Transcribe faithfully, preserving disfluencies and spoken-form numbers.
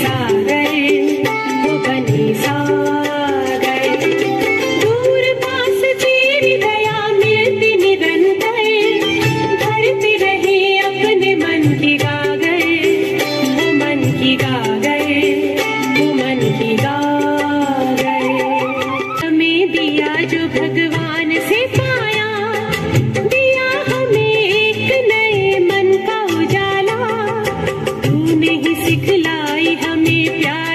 सागर वो बने सागर। दूर पास तेरी दया मिलती निरंतर, भरते रहे अपने मन की गागर, वो मन की गागर, वो मन की गागर। हमें दिया जो भगवान से पाया, दिया हमें एक नए मन का उजाला। तूने ही सिखलाई हमें प्यार